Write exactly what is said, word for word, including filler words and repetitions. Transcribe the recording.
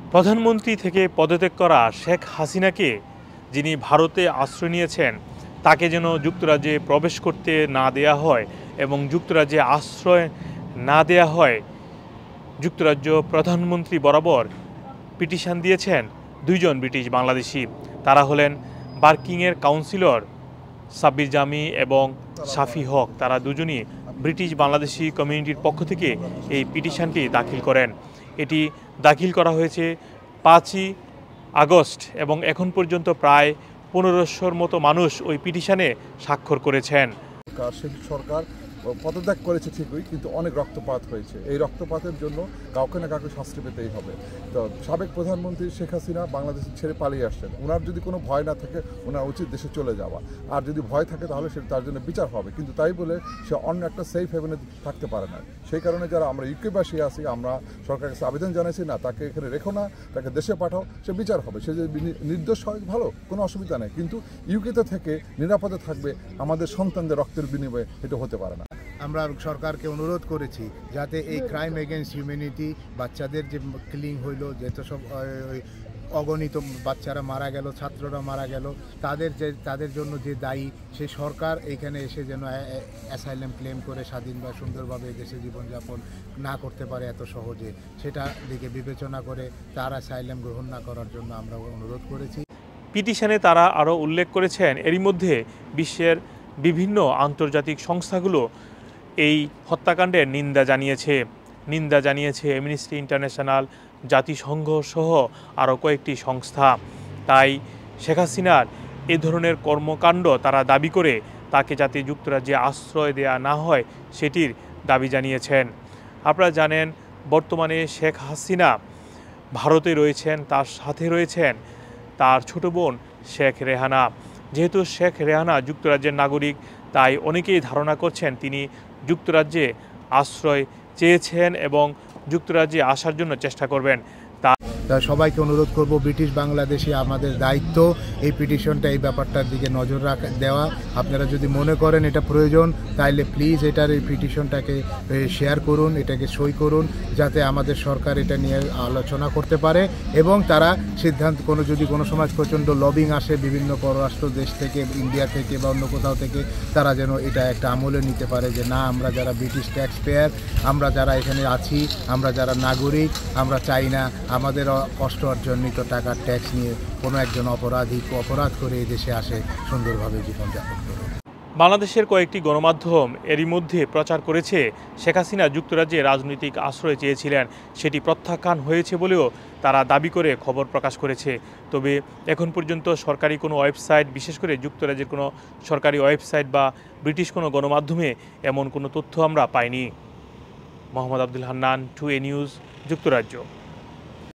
প্রধানমন্ত্রী থেকে পদত্যাগ করা শেখ হাসিনাকে, যিনি ভারতে আশ্রয় নিয়েছেন, তাকে যেন যুক্তরাজ্যে প্রবেশ করতে না দেয়া হয় এবং যুক্তরাজ্যে আশ্রয় না দেয়া হয়, যুক্তরাজ্য প্রধানমন্ত্রী বরাবর পিটিশন দিয়েছেন দুইজন ব্রিটিশ বাংলাদেশি। তারা হলেন বার্কিংয়ের কাউন্সিলর সাব্বির জামি এবং সাফি হক। তারা দুজনই ব্রিটিশ বাংলাদেশি কমিউনিটির পক্ষ থেকে এই পিটিশনটি দাখিল করেন। এটি দাখিল করা হয়েছে পাঁচই আগস্ট এবং এখন পর্যন্ত প্রায় পনেরোশোর মতো মানুষ ওই পিটিশনে স্বাক্ষর করেছেন। সরকার পদত্যাগ করেছে ঠিকই, কিন্তু অনেক রক্তপাত হয়েছে। এই রক্তপাতের জন্য কাউকে না কাউকে শাস্তি পেতেই হবে। তো সাবেক প্রধানমন্ত্রী শেখ হাসিনা বাংলাদেশ ছেড়ে পালিয়ে আসছেন। ওনার যদি কোনো ভয় না থাকে, ওনার উচিত দেশে চলে যাওয়া। আর যদি ভয় থাকে তাহলে সে তার জন্য বিচার হবে, কিন্তু তাই বলে সে অন্য একটা সেফ হেভেনে থাকতে পারে না। সেই কারণে যারা আমরা ইউকেবাসী আছি, আমরা সরকারের কাছে আবেদন জানাইছি, না তাকে এখানে রেখো না, তাকে দেশে পাঠাও, সে বিচার হবে। সে যদি নির্দোষ হয় ভালো, কোনো অসুবিধা নেই, কিন্তু ইউকেতে থেকে নিরাপদে থাকবে আমাদের সন্তানদের রক্তের বিনিময়ে এটা হতে পারে না। আমরা সরকারকে অনুরোধ করেছি যাতে এই ক্রাইম এগেনস্ট হিউম্যানিটি, বাচ্চাদের যে কিলিং হইল, যেহেতু সব অগণিত বাচ্চারা মারা গেল, ছাত্ররা মারা গেল, তাদের যে তাদের জন্য যে দায়ী, সে সরকার এইখানে এসে যেন অ্যাসাইলাম ক্লেম করে স্বাধীন বা সুন্দরভাবে দেশে জীবনযাপন না করতে পারে এত সহজে, সেটা দিকে বিবেচনা করে তার অ্যাসাইলাম গ্রহণ না করার জন্য আমরা অনুরোধ করেছি। পিটিশনে তারা আরও উল্লেখ করেছেন, এরই মধ্যে বিশ্বের বিভিন্ন আন্তর্জাতিক সংস্থাগুলো এই হত্যাকাণ্ডের নিন্দা জানিয়েছে নিন্দা জানিয়েছে অ্যামনেস্টি ইন্টারন্যাশনাল, জাতিসংঘ সহ আরও কয়েকটি সংস্থা। তাই শেখ হাসিনার এ ধরনের কর্মকাণ্ড তারা দাবি করে তাকে যাতে যুক্তরাজ্যে আশ্রয় দেয়া না হয় সেটির দাবি জানিয়েছেন। আপনারা জানেন, বর্তমানে শেখ হাসিনা ভারতে রয়েছেন, তার সাথে রয়েছেন তার ছোট বোন শেখ রেহানা। যেহেতু শেখ রেহানা যুক্তরাজ্যের নাগরিক, তাই অনেকেই ধারণা করছেন তিনি যুক্তরাজ্যে আশ্রয় চেয়েছেন এবং যুক্তরাজ্যে আসার জন্য চেষ্টা করবেন। তা সবাইকে অনুরোধ করব, ব্রিটিশ বাংলাদেশি আমাদের দায়িত্ব এই পিটিশনটা, এই ব্যাপারটার দিকে নজর রাখা দেওয়া। আপনারা যদি মনে করেন এটা প্রয়োজন, তাইলে প্লিজ এটার এই পিটিশনটাকে শেয়ার করুন, এটাকে সই করুন, যাতে আমাদের সরকার এটা নিয়ে আলোচনা করতে পারে এবং তারা সিদ্ধান্ত, কোনো যদি কোনো সময় প্রচণ্ড লবিং আসে বিভিন্ন পররাষ্ট্র দেশ থেকে, ইন্ডিয়া থেকে বা অন্য কোথাও থেকে, তারা যেন এটা একটা আমলে নিতে পারে যে না, আমরা যারা ব্রিটিশ ট্যাক্স পেয়ার, আমরা যারা এখানে আছি, আমরা যারা নাগরিক, আমরা চাই না আমাদের কষ্ট অর্জনিত টাকার ট্যাক্স নিয়ে কোনো একজন অপরাধী অপরাধ করে এই দেশে আসে সুন্দরভাবে জীবনযাপন করে। বাংলাদেশের কয়েকটি গণমাধ্যম এরই মধ্যে প্রচার করেছে শেখ হাসিনা যুক্তরাজ্যে রাজনৈতিক আশ্রয় চেয়েছিলেন, সেটি প্রত্যাখ্যান হয়েছে বলেও তারা দাবি করে খবর প্রকাশ করেছে। তবে এখন পর্যন্ত সরকারি কোনো ওয়েবসাইট, বিশেষ করে যুক্তরাজ্যের কোনো সরকারি ওয়েবসাইট বা ব্রিটিশ কোনো গণমাধ্যমে এমন কোনো তথ্য আমরা পাইনি। Mohammad Abdul Hannan, two A news, যুক্তরাজ্য।